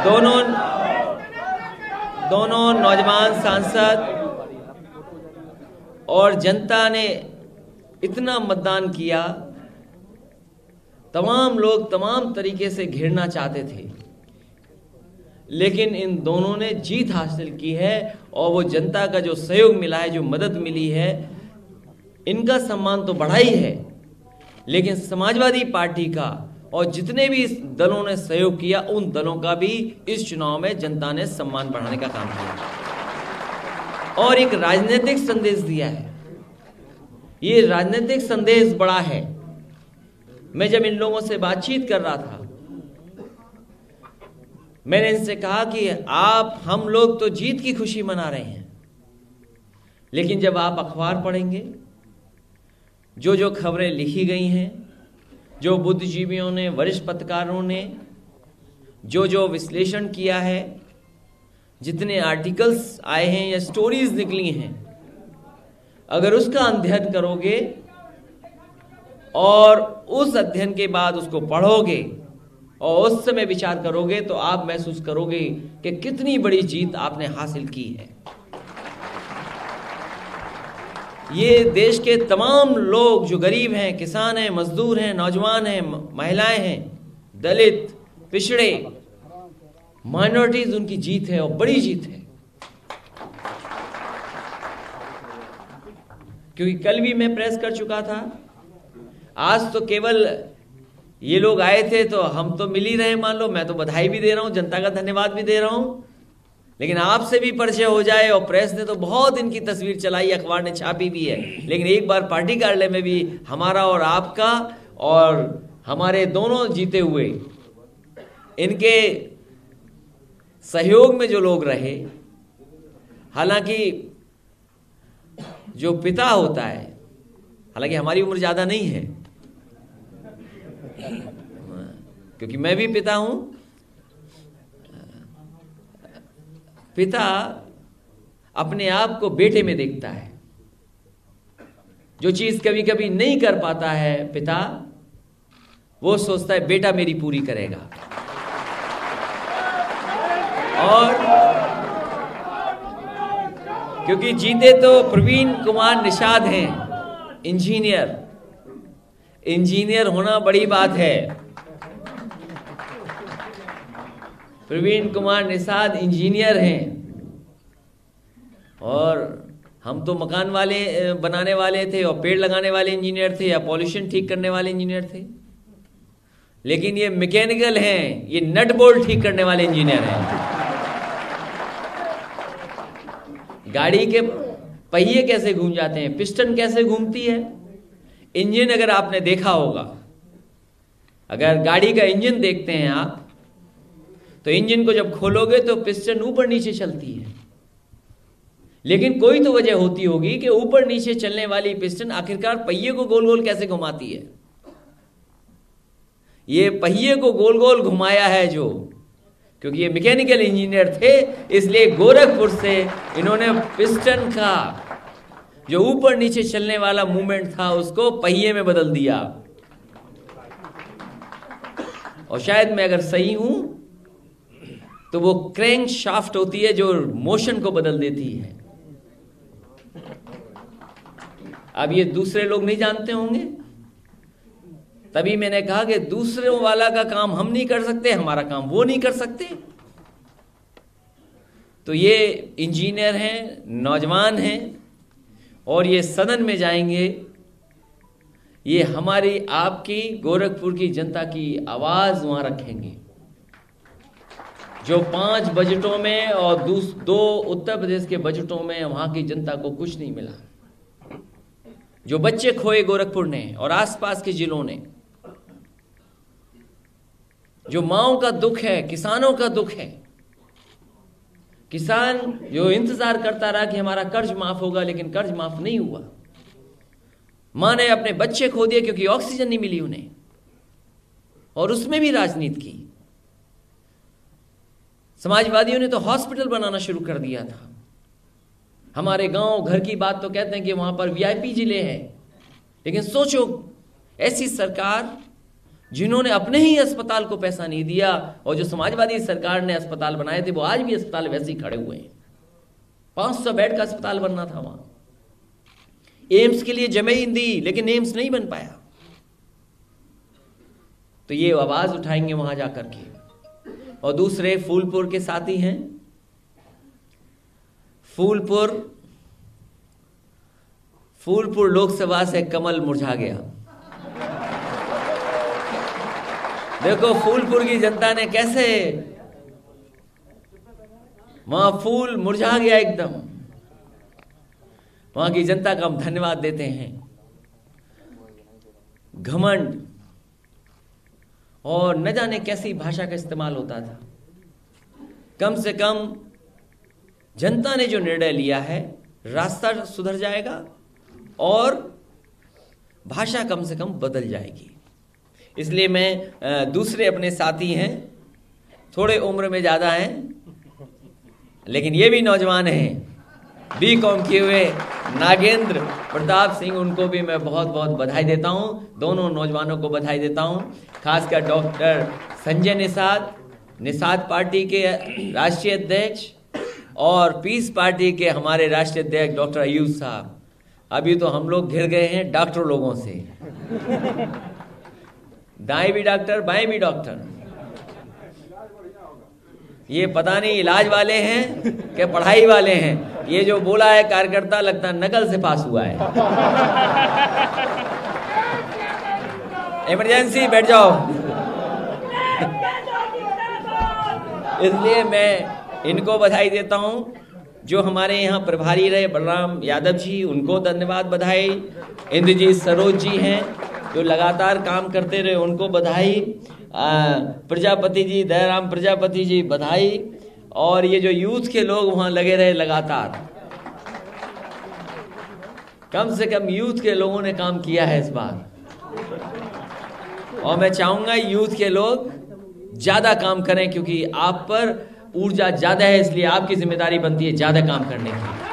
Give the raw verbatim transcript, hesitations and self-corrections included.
दोनों दोनों नौजवान सांसद और जनता ने इतना मतदान किया, तमाम लोग तमाम तरीके से घेरना चाहते थे, लेकिन इन दोनों ने जीत हासिल की है। और वो जनता का जो सहयोग मिला है, जो मदद मिली है, इनका सम्मान तो बढ़ा ही है, लेकिन समाजवादी पार्टी का और जितने भी इस दलों ने सहयोग किया, उन दलों का भी इस चुनाव में जनता ने सम्मान बढ़ाने का काम किया और एक राजनीतिक संदेश दिया है। ये राजनीतिक संदेश बड़ा है। मैं जब इन लोगों से बातचीत कर रहा था, मैंने इनसे कहा कि आप हम लोग तो जीत की खुशी मना रहे हैं, लेकिन जब आप अखबार पढ़ेंगे, जो जो खबरें लिखी गई हैं, जो बुद्धिजीवियों ने, वरिष्ठ पत्रकारों ने जो जो विश्लेषण किया है, जितने आर्टिकल्स आए हैं या स्टोरीज निकली हैं, अगर उसका अध्ययन करोगे और उस अध्ययन के बाद उसको पढ़ोगे और उस समय विचार करोगे, तो आप महसूस करोगे कि कितनी बड़ी जीत आपने हासिल की है। ये देश के तमाम लोग जो गरीब हैं, किसान हैं, मजदूर हैं, नौजवान हैं, महिलाएं हैं, दलित, पिछड़े, माइनॉरिटीज, उनकी जीत है और बड़ी जीत है। क्योंकि कल भी मैं प्रेस कर चुका था, आज तो केवल ये लोग आए थे तो हम तो मिल ही रहे, मान लो, मैं तो बधाई भी दे रहा हूं, जनता का धन्यवाद भी दे रहा हूं, लेकिन आपसे भी परिचय हो जाए। और प्रेस ने तो बहुत इनकी तस्वीर चलाई, अखबार ने छापी भी है, लेकिन एक बार पार्टी कार्यालय में भी हमारा और आपका और हमारे दोनों जीते हुए इनके सहयोग में जो लोग रहे, हालांकि जो पिता होता है, हालांकि हमारी उम्र ज्यादा नहीं है, क्योंकि मैं भी पिता हूं। पिता अपने आप को बेटे में देखता है। जो चीज कभी कभी नहीं कर पाता है पिता, वो सोचता है बेटा मेरी पूरी करेगा। और क्योंकि जीते तो प्रवीण कुमार निषाद हैं, इंजीनियर। इंजीनियर होना बड़ी बात है। प्रवीण कुमार निषाद इंजीनियर हैं और हम तो मकान वाले बनाने वाले थे और पेड़ लगाने वाले इंजीनियर थे या पॉल्यूशन ठीक करने वाले इंजीनियर थे, लेकिन ये मैकेनिकल हैं, ये नट बोल्ट ठीक करने वाले इंजीनियर हैं। गाड़ी के पहिए कैसे घूम जाते हैं, पिस्टन कैसे घूमती है, इंजन अगर आपने देखा होगा, अगर गाड़ी का इंजन देखते हैं आप, तो इंजन को जब खोलोगे तो पिस्टन ऊपर नीचे चलती है, लेकिन कोई तो वजह होती होगी कि ऊपर नीचे चलने वाली पिस्टन आखिरकार पहिए को गोल गोल कैसे घुमाती है। ये पहिए को गोल गोल घुमाया है जो, क्योंकि ये मैकेनिकल इंजीनियर थे, इसलिए गोरखपुर से इन्होंने पिस्टन का जो ऊपर नीचे चलने वाला मूवमेंट था उसको पहिए में बदल दिया। और शायद मैं अगर सही हूं तो वो क्रैंक शाफ्ट होती है जो मोशन को बदल देती है। अब ये दूसरे लोग नहीं जानते होंगे, तभी मैंने कहा कि दूसरों वाला का काम हम नहीं कर सकते, हमारा काम वो नहीं कर सकते। तो ये इंजीनियर हैं, नौजवान हैं और ये सदन में जाएंगे, ये हमारी आपकी गोरखपुर की जनता की आवाज वहां रखेंगे। जो पांच बजटों में और दो उत्तर प्रदेश के बजटों में वहां की जनता को कुछ नहीं मिला, जो बच्चे खोए गोरखपुर ने और आसपास के जिलों ने, जो माओं का दुख है, किसानों का दुख है। किसान जो इंतजार करता रहा कि हमारा कर्ज माफ होगा, लेकिन कर्ज माफ नहीं हुआ। मां ने अपने बच्चे खो दिए क्योंकि ऑक्सीजन नहीं मिली उन्हें, और उसमें भी राजनीति की। समाजवादियों ने तो हॉस्पिटल बनाना शुरू कर दिया था। हमारे गांव घर की बात तो कहते हैं कि वहां पर वीआईपी जिले हैं, लेकिन सोचो ऐसी सरकार जिन्होंने अपने ही अस्पताल को पैसा नहीं दिया, और जो समाजवादी सरकार ने अस्पताल बनाए थे वो आज भी अस्पताल वैसे ही खड़े हुए हैं। पांच सौ बेड का अस्पताल बनना था वहां, एम्स के लिए जमीन दी लेकिन एम्स नहीं बन पाया। तो ये आवाज उठाएंगे वहां जाकर के। और दूसरे फूलपुर के साथी हैं। फूलपुर फूलपुर लोकसभा से कमल मुरझा गया। देखो फूलपुर की जनता ने कैसे, वहां फूल मुरझा गया एकदम। वहां की जनता का हम धन्यवाद देते हैं। घमंड और न जाने कैसी भाषा का इस्तेमाल होता था। कम से कम जनता ने जो निर्णय लिया है, रास्ता सुधर जाएगा और भाषा कम से कम बदल जाएगी। इसलिए मैं, दूसरे अपने साथी हैं, थोड़े उम्र में ज़्यादा हैं लेकिन ये भी नौजवान हैं, बी कॉम किए हुए नागेंद्र प्रताप सिंह, उनको भी मैं बहुत बहुत बधाई देता हूं। दोनों नौजवानों को बधाई देता हूं, खासकर डॉक्टर संजय निषाद, निषाद पार्टी के राष्ट्रीय अध्यक्ष, और पीस पार्टी के हमारे राष्ट्रीय अध्यक्ष डॉक्टर अयूब साहब। अभी तो हम लोग घिर गए हैं डॉक्टर लोगों से, दाएं भी डॉक्टर बाएं भी डॉक्टर। ये पता नहीं इलाज वाले हैं कि पढ़ाई वाले हैं। ये जो बोला है कार्यकर्ता, लगता है नकल से पास हुआ है। इमरजेंसी, बैठ जाओ। इसलिए मैं इनको बधाई देता हूं। जो हमारे यहाँ प्रभारी रहे बलराम यादव जी, उनको धन्यवाद, बधाई। इंद्रजीत सरोज जी हैं जो लगातार काम करते रहे, उनको बधाई। प्रजापति जी, दयाराम प्रजापति जी, बधाई। और ये जो यूथ के लोग वहां लगे रहे लगातार, कम से कम यूथ के लोगों ने काम किया है इस बार। और मैं चाहूंगा यूथ के लोग ज्यादा काम करें, क्योंकि आप पर ऊर्जा ज्यादा है, इसलिए आपकी जिम्मेदारी बनती है ज्यादा काम करने की।